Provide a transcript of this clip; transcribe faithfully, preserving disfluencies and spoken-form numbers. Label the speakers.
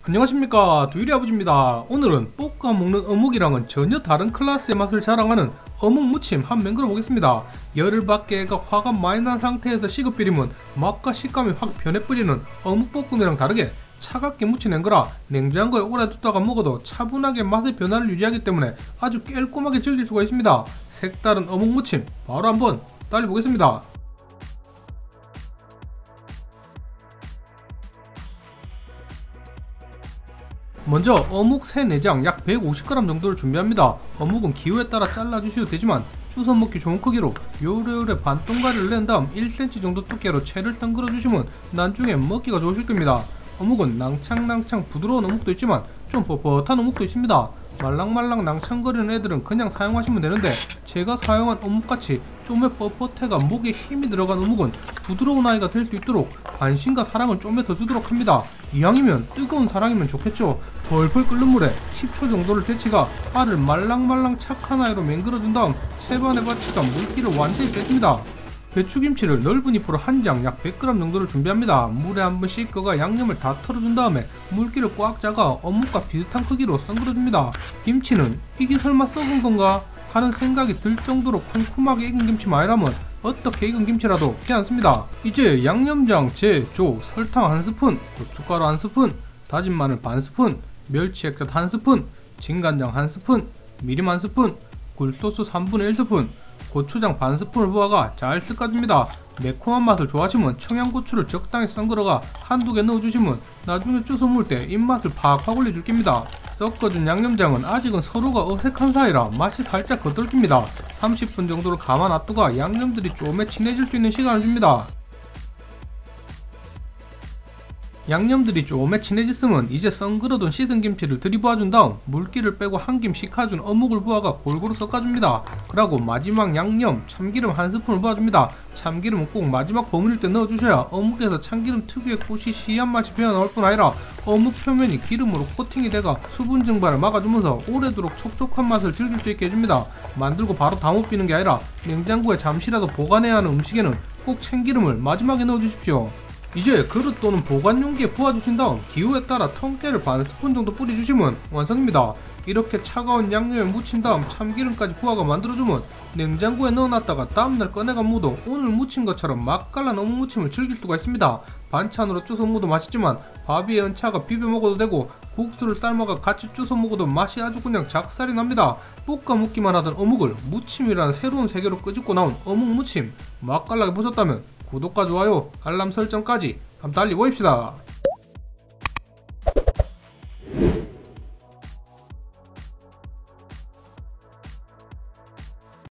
Speaker 1: 안녕하십니까, 두일이 아버지입니다. 오늘은 볶아 먹는 어묵이랑은 전혀 다른 클래스의 맛을 자랑하는 어묵 무침 한 맹그러 보겠습니다. 열을 받게 애가 화가 많이 난 상태에서 식어 비리면 맛과 식감이 확 변해버리는 어묵볶음이랑 다르게 차갑게 무쳐낸 거라 냉장고에 오래 뒀다가 먹어도 차분하게 맛의 변화를 유지하기 때문에 아주 깔끔하게 즐길 수가 있습니다. 색다른 어묵 무침 바로 한번 달려보겠습니다. 먼저 어묵 세 내장 약 백오십 그램 정도를 준비합니다. 어묵은 기호에 따라 잘라주셔도 되지만 주워 먹기 좋은 크기로 요래요래 반동가리를 낸 다음 일 센티미터 정도 두께로 채를 덩그러 주시면 나중에 먹기가 좋으실 겁니다. 어묵은 낭창낭창 부드러운 어묵도 있지만 좀 뻣뻣한 어묵도 있습니다. 말랑말랑 낭창거리는 애들은 그냥 사용하시면 되는데, 제가 사용한 어묵같이 좀에 뻣뻣해가 목에 힘이 들어간 어묵은 부드러운 아이가 될 수 있도록 관심과 사랑을 좀에 더 주도록 합니다. 이왕이면 뜨거운 사랑이면 좋겠죠. 펄펄 끓는 물에 십 초 정도를 데치가 알을 말랑말랑 착한 아이로 맹글어준 다음 채반에 받치가 물기를 완전히 뺐습니다. 배추김치를 넓은 잎으로 한 장 약 백 그램 정도를 준비합니다. 물에 한번 씻거가 양념을 다 털어준 다음에 물기를 꽉 짜가 어묵과 비슷한 크기로 썬글어줍니다. 김치는 이게 설마 썩은 건가 하는 생각이 들 정도로 쿰쿰하게 익은 김치만이라면 어떻게 익은 김치라도 괜찮습니다. 이제 양념장, 재, 조, 설탕 한 스푼, 고춧가루 한 스푼, 다진 마늘 반 스푼, 멸치 액젓 한 스푼, 진간장 한 스푼, 미림 한 스푼, 굴소스 삼분의 일 스푼, 고추장 반 스푼을 부어가 잘 섞어줍니다. 매콤한 맛을 좋아하시면 청양고추를 적당히 썬글어가 한두 개 넣어주시면 나중에 주워 먹을 때 입맛을 팍팍 올려줄 겁니다. 섞어준 양념장은 아직은 서로가 어색한 사이라 맛이 살짝 거들깁니다. 삼십 분 정도를 가만 놔두가 양념들이 좀에 친해질 수 있는 시간을 줍니다. 양념들이 좀에 친해졌으면 이제 썬글어둔 씻은 김치를 들이부어준 다음 물기를 빼고 한 김 식혀준 어묵을 부어가 골고루 섞어줍니다. 그리고 마지막 양념 참기름 한 스푼을 부어줍니다. 참기름은 꼭 마지막 버무릴 때 넣어주셔야 어묵에서 참기름 특유의 고시시한 맛이 배어나올 뿐 아니라 어묵 표면이 기름으로 코팅이 돼가 수분 증발을 막아주면서 오래도록 촉촉한 맛을 즐길 수 있게 해줍니다. 만들고 바로 다 못 비는 게 아니라 냉장고에 잠시라도 보관해야 하는 음식에는 꼭 참기름을 마지막에 넣어주십시오. 이제 그릇 또는 보관용기에 부어주신 다음 기호에 따라 통깨를 반 스푼 정도 뿌려주시면 완성입니다. 이렇게 차가운 양념에 묻힌 다음 참기름까지 부어가 만들어주면 냉장고에 넣어놨다가 다음날 꺼내가 먹어도 오늘 무친 것처럼 맛깔난 어묵 무침을 즐길 수가 있습니다. 반찬으로 주워 먹어도 맛있지만 밥 위에 얹혀가 비벼 먹어도 되고 국수를 삶아가 같이 주워 먹어도 맛이 아주 그냥 작살이 납니다. 볶아 먹기만 하던 어묵을 무침이라는 새로운 세계로 끄집고 나온 어묵 무침 맛깔나게 보셨다면 구독과 좋아요, 알람 설정까지 한번 달리 보입시다.